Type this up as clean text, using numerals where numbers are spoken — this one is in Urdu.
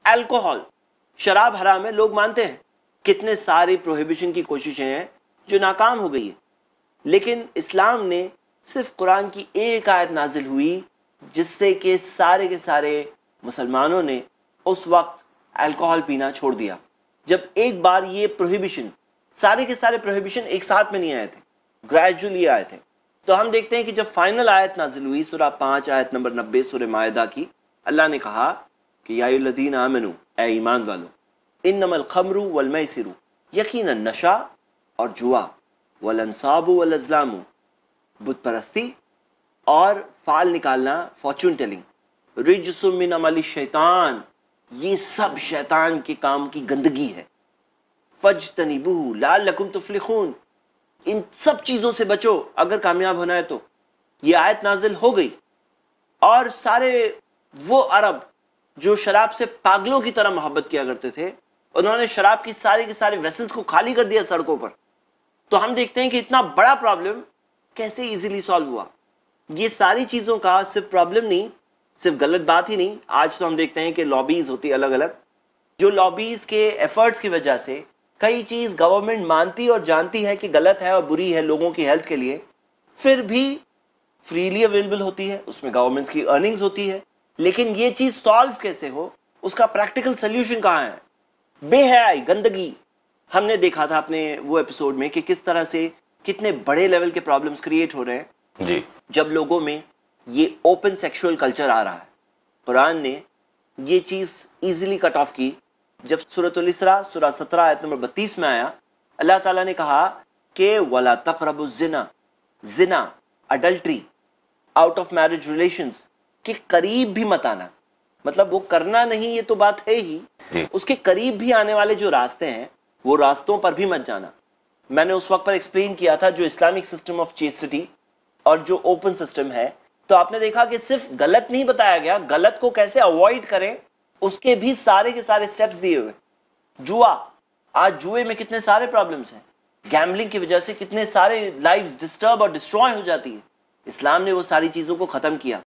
الکوہل، شراب حرام ہے، لوگ مانتے ہیں. کتنے ساری پروہیبیشن کی کوششیں ہیں جو ناکام ہو گئی ہے، لیکن اسلام نے صرف قرآن کی ایک آیت نازل ہوئی جس سے کہ سارے کے سارے مسلمانوں نے اس وقت الکوہل پینا چھوڑ دیا. جب ایک بار یہ پروہیبیشن، سارے کے سارے پروہیبیشن ایک ساتھ میں نہیں آئے تھے، گریجولی آئے تھے. تو ہم دیکھتے ہیں کہ جب فائنل آیت نازل ہوئی سورہ 5 آیت نمبر 90 سورہ مائدہ کی، اللہ نے کہا کہ یا ایھا الذین آمنوا، اے ایمان والو، انما الخمر والمیسر، یقینا نشہ اور جوا، والانصاب والازلام، بت پرستی اور فال نکالنا، فارچون ٹیلنگ، رجس من عمل الشیطان، یہ سب شیطان کے کام کی گندگی ہے. فاجتنبوہ لعلکم تفلحون، ان سب چیزوں سے بچو اگر کامیاب ہونا ہے. تو یہ آیت نازل ہو گئی اور سارے وہ عرب جو شراب سے پاگلوں کی طرح محبت کیا کرتے تھے، انہوں نے شراب کی سارے کے سارے ویسلز کو خالی کر دیا سڑکوں پر. تو ہم دیکھتے ہیں کہ اتنا بڑا پرابلم کیسے ایزیلی سالو ہوا. یہ ساری چیزوں کا صرف پرابلم نہیں، صرف غلط بات ہی نہیں. آج تو ہم دیکھتے ہیں کہ لابیز ہوتی الگ الگ، جو لابیز کے ایفرٹس کی وجہ سے کئی چیز گورنمنٹ مانتی اور جانتی ہے کہ غلط ہے اور بری ہے لوگوں کی ہیلتھ کے لیے، پھر بھی فریلی اویلیبل ہوتی ہے، اس میں گورنمنٹس کی ارننگز ہوتی ہے. لیکن یہ چیز سالو کیسے ہو، اس کا پریکٹیکل سلیوشن کہاں ہے؟ بے حیائی، گندگی. ہم نے دیکھا تھا اپنے وہ ایپیسوڈ میں کہ کس طرح سے کتنے بڑے لیول کے پرابلمز کریٹ ہو رہے ہیں جی جب لوگوں میں یہ اوپن سیکشول کلچر آ رہا ہے. قرآن نے یہ چیز ایزیلی کٹ آف کی جب سورۃ الاسراء سورہ 17 آیت نمبر 32 میں آیا. اللہ تعالیٰ نے کہا کہ وَلَا تَقْرَبُوا الزِّنَا، زنا، adultery, out of marriage relations کے قریب بھی مت آنا. مطلب وہ کرنا نہیں، یہ تو بات ہے ہی، اس کے قریب بھی آنے والے جو راستے ہیں وہ راستوں پر بھی مت جانا. میں نے اس وقت پر ایکسپلین کیا تھا جو اسلامک سسٹم آف چیسٹی اور جو اوپن سسٹم ہے، تو آپ نے دیکھا کہ صرف غلط نہیں بتایا گیا، غلط کو کیسے اوائڈ کریں اس کے بھی سارے کے سارے سٹیپس دیے ہوئے. جوا، آج جوئے میں کتنے سارے پرابلمز ہیں، گیمبلنگ کی وجہ سے کتنے سارے لائفز ڈسٹرب اور ڈسٹروائے ہو جاتی ہے. اسلام نے وہ ساری چیزوں کو ختم کیا.